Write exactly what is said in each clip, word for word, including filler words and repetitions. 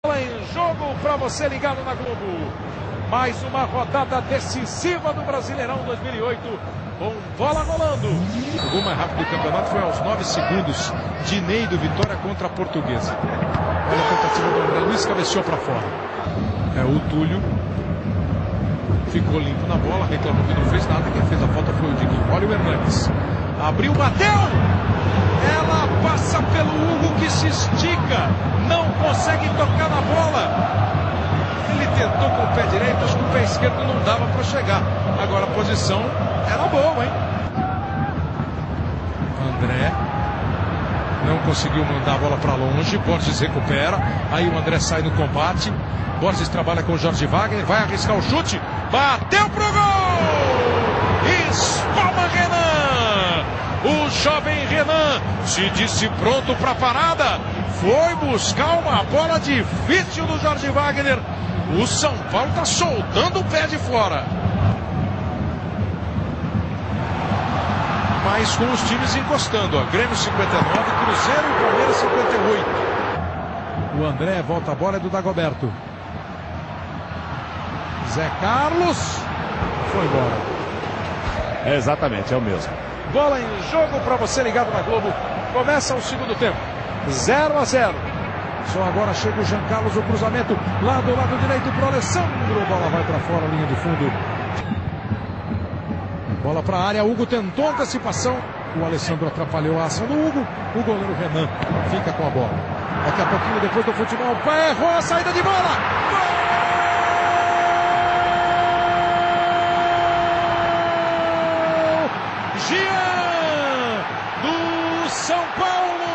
Em jogo para você ligado na Globo. Mais uma rodada decisiva do Brasileirão dois mil e oito, com bola rolando. O gol mais rápido do campeonato foi aos nove segundos de Ney do Vitória contra a Portuguesa. Olha a tentativa do André Luiz, cabeceou para fora. É o Túlio. Ficou limpo na bola, reclamou que não fez nada. Quem fez a falta foi o Diguinho. Olha o Hernandes. Abriu, bateu! Ela passa pelo Hugo, que se estica, não consegue tocar na bola. Ele tentou com o pé direito, acho que o pé esquerdo não dava para chegar. Agora a posição era boa, hein? André não conseguiu mandar a bola para longe. Borges recupera. Aí o André sai no combate. Borges trabalha com o Jorge Wagner. Vai arriscar o chute. Bateu pro gol! Espalma Renan! O jovem Renan se disse pronto para a parada. Foi buscar uma bola difícil do Jorge Wagner. O São Paulo está soltando o pé de fora. Mas com os times encostando. Ó. Grêmio cinquenta e nove, Cruzeiro e Palmeiras cinquenta e oito. O André volta a bola, é do Dagoberto. Zé Carlos foi embora. É exatamente, é o mesmo. Bola em jogo para você ligado na Globo. Começa o segundo tempo. zero a zero. Só agora chega o Jean Carlos, o cruzamento lá do lado direito para o Alessandro. Bola vai para fora, linha de fundo. Bola para a área. Hugo tentou antecipação. O Alessandro atrapalhou a ação do Hugo. O goleiro Renan fica com a bola. Daqui a pouquinho, depois do futebol, errou a saída de bola. Gol! Jean do São Paulo.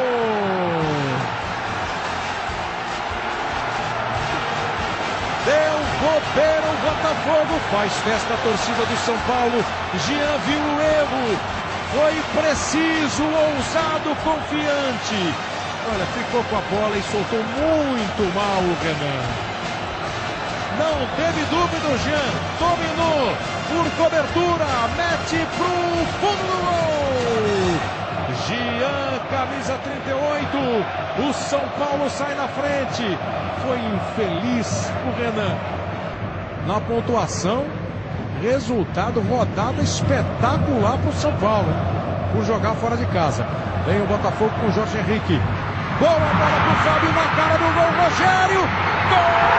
Deu bobeira o Botafogo. Faz festa a torcida do São Paulo. Jean viu o erro. Foi preciso, ousado, confiante. Olha, ficou com a bola e soltou muito mal o Renan. Não teve dúvida o Jean. Dominou por cobertura. Mete pro fundo do gol. Jean, camisa trinta e oito. O São Paulo sai na frente. Foi infeliz o Renan. Na pontuação, resultado, rodada espetacular para o São Paulo, por jogar fora de casa. Vem o Botafogo com o Jorge Henrique. Boa bola para o Fábio na cara do gol. Rogério. Gol!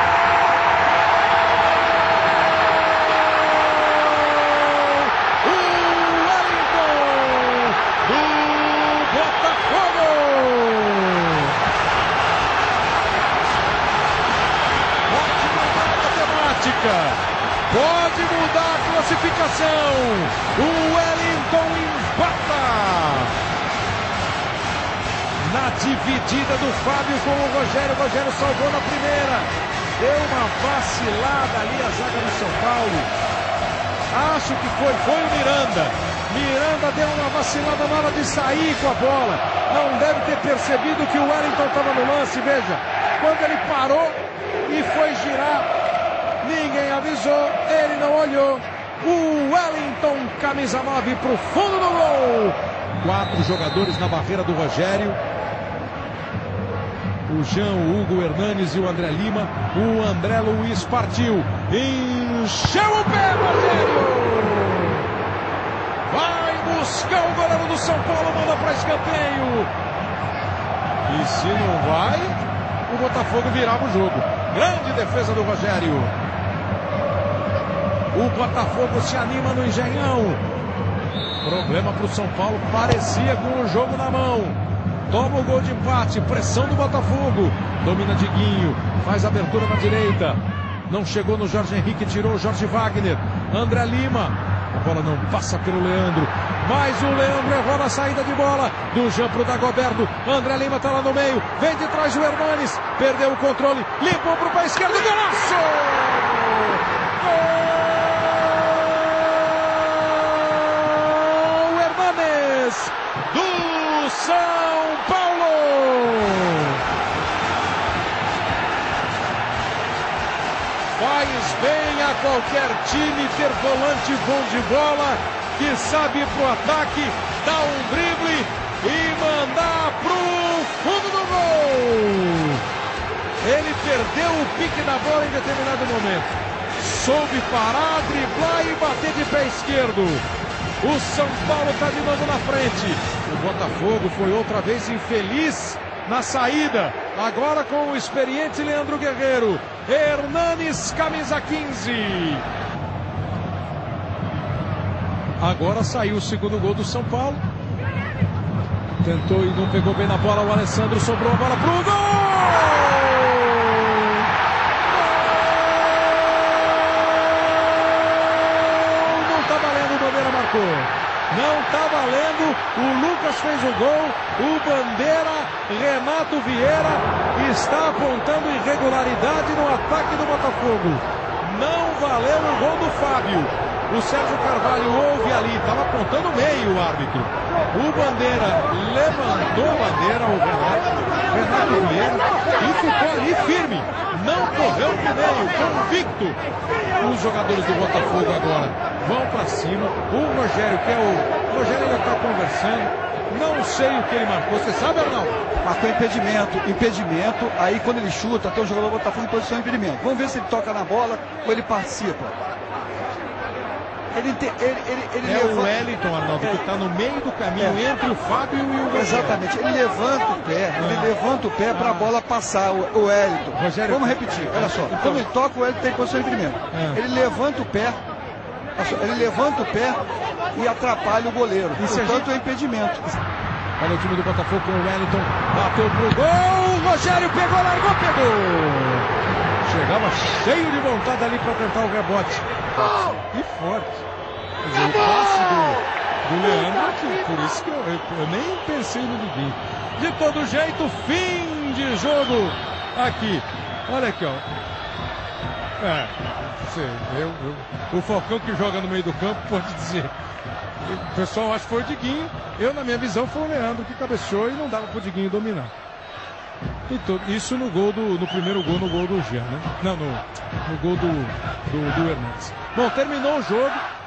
Pode mudar a classificação. O Wellington empata. Na dividida do Fábio com o Rogério. O Rogério salvou na primeira. Deu uma vacilada ali a zaga do São Paulo. Acho que foi, foi o Miranda. Miranda deu uma vacilada na hora de sair com a bola. Não deve ter percebido que o Wellington estava no lance. Veja, quando ele parou e foi girar, ninguém avisou, ele não olhou. O Wellington, camisa nove, para o fundo do gol. Quatro jogadores na barreira do Rogério. O Jean, o Hugo, o Hernandes e o André Lima. O André Luiz partiu. Encheu o pé, Rogério. Vai buscar o goleiro do São Paulo, manda para escanteio. E se não vai, o Botafogo virava o jogo. Grande defesa do Rogério. O Botafogo se anima no Engenhão. Problema para o São Paulo. Parecia com o jogo na mão. Toma o gol de empate. Pressão do Botafogo. Domina Diguinho. Faz abertura na direita. Não chegou no Jorge Henrique. Tirou o Jorge Wagner. André Lima. A bola não passa pelo Leandro. Mas o Leandro errou na saída de bola. Do Jean pro Dagoberto. André Lima está lá no meio. Vem de trás o Hernandes. Perdeu o controle. Limpou pro pé esquerdo. Golaço! Gol! Do São Paulo. Faz bem a qualquer time ter volante bom de bola, que sabe ir pro ataque, dar um drible e mandar pro fundo do gol. Ele perdeu o pique da bola em determinado momento. Soube parar, driblar e bater de pé esquerdo. O São Paulo está de novo na frente. O Botafogo foi outra vez infeliz na saída. Agora com o experiente Leandro Guerreiro. Hernanes, camisa quinze. Agora saiu o segundo gol do São Paulo. Tentou e não pegou bem na bola. O Alessandro sobrou a bola pro gol! Não está valendo, o Lucas fez o gol, o Bandeira, Renato Vieira está apontando irregularidade no ataque do Botafogo. Não valeu o gol do Fábio. O Sérgio Carvalho ouve ali, estava apontando meio o árbitro. O Bandeira levantou a bandeira, o Renato, Renato Vieira, e ficou ali firme. Não correu pro meio, convicto. Os jogadores do Botafogo agora vão para cima. O Rogério, que é o... O Rogério ainda está conversando. Não sei o que ele marcou. Você sabe, Arnaldo? Marcou impedimento. Impedimento. Aí quando ele chuta, até o jogador do Botafogo em posição de impedimento. Vamos ver se ele toca na bola ou ele participa. Ele, te, ele, ele, ele é levanta... o Wellington, Arnaldo, é. que está no meio do caminho é. entre o Fábio e o Rogério. Exatamente. Ele levanta o pé. É. Ele levanta o pé para a bola passar. O, o Wellington. Rogério... Vamos repetir. Olha só. Então, quando ele toca, o Wellington tem posição de impedimento. É. Ele levanta o pé. Ele levanta o pé e atrapalha o goleiro. Isso Portanto, gente... é impedimento. Olha o time do Botafogo com o Wellington. Bateu pro gol. Rogério pegou, largou, pegou. Chegava cheio de vontade ali para tentar o rebote. E forte. Quer dizer, o passe do, do Leandro, por isso que eu, eu, eu nem pensei no Diguinho. De todo jeito, fim de jogo aqui. Olha aqui, ó. É, sei, eu, eu, o Falcão que joga no meio do campo pode dizer. O pessoal acha que foi o Diguinho. Eu, na minha visão, foi o Leandro que cabeceou e não dava pro Diguinho dominar. Então, isso no gol do, no primeiro gol, no gol do Jean, né? Não, no, no gol do, do, do Hernanes. Bom, terminou o jogo.